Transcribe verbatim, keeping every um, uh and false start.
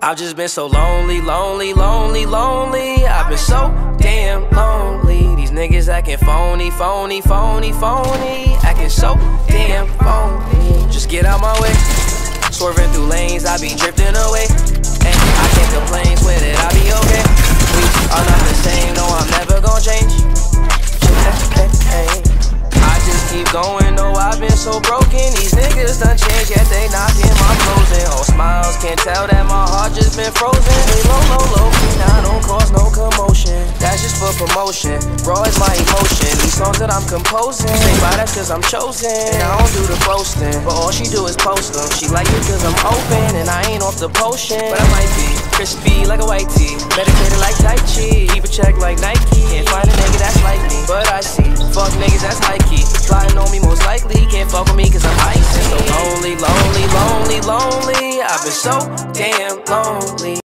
I've just been so lonely, lonely, lonely, lonely. I've been so damn lonely. These niggas acting phony, phony, phony, phony. Acting so damn phony. Just get out my way. Swerving through lanes, I be drifting away. And I can't complain, swear that I be okay. We are not the same, no, I'm never gonna change. I just keep going, no, I've been so broken. These niggas done changed, yet they knocking my closing. All smiles, can't tell that my heart just been frozen. Hey, low, low, low, now don't cause no commotion. That's just for promotion, raw is my emotion. These songs that I'm composing, say by that's cause I'm chosen. And I don't do the boasting, but all she do is post them. She like it cause I'm open, and I ain't off the potion. But I might be crispy like a white tee, medicated like Tai Chi, keep a check like Nike. Can't find a nigga that's like me, but I see fuck niggas that's high key. Flying on me most likely, can't fuck with me cause I'm icy. So lonely, lonely, lonely, lonely. I've been so damn lonely.